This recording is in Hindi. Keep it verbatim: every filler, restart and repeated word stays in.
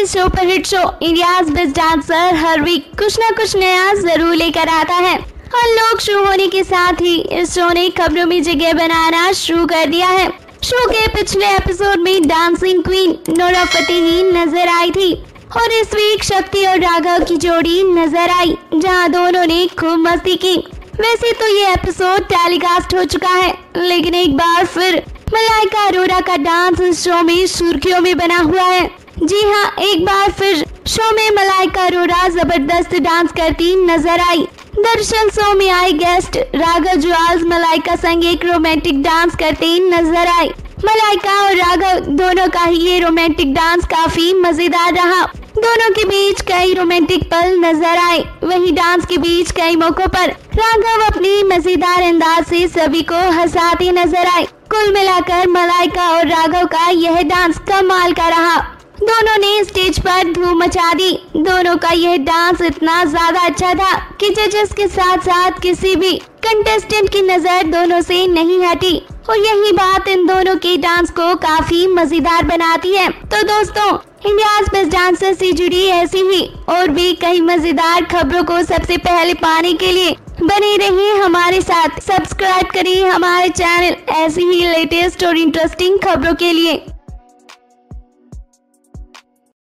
Superhit show India's best dancer हर वीक कुछ न कुछ नया जरूर लेकर आता है और लोग शो होने के साथ ही इस शो ने खबरों में जगह बनाना शुरू कर दिया है। शो के पिछले एपिसोड में डांसिंग क्वीन नोरा फतेही नजर आई थी और इस वीक शक्ति और राघव की जोड़ी नजर आई, जहां दोनों ने खूब मस्ती की। वैसे तो ये एपिसोड टेलीकास्ट हो चुका है, लेकिन एक बार फिर मलाइका अरोड़ा का डांस इस शो में सुर्खियों में बना हुआ है। जी हाँ, एक बार फिर शो में मलाइका अरोड़ा जबरदस्त डांस करती नजर आई। दरअसल शो में आए गेस्ट राघव जुआल्स मलाइका संग एक रोमांटिक डांस करते नजर आए। मलाइका और राघव दोनों का ही ये रोमांटिक डांस काफी मजेदार रहा। दोनों के बीच कई रोमांटिक पल नजर आए। वहीं डांस के बीच कई मौकों पर राघव अपनी मजेदार अंदाज से सभी को हंसाते नजर आए। कुल मिलाकर मलाइका और राघव का यह डांस कमाल का रहा। दोनों ने स्टेज पर धूम मचा दी। दोनों का यह डांस इतना ज्यादा अच्छा था कि जजेस के साथ साथ किसी भी कंटेस्टेंट की नजर दोनों से नहीं हटी और यही बात इन दोनों के डांस को काफी मजेदार बनाती है। तो दोस्तों, इंडियाज बेस्ट डांसर से जुड़ी ऐसी ही और भी कई मजेदार खबरों को सबसे पहले पाने के लिए बने रहिए हमारे साथ। सब्सक्राइब करिए हमारे चैनल ऐसी ही लेटेस्ट और इंटरेस्टिंग खबरों के लिए।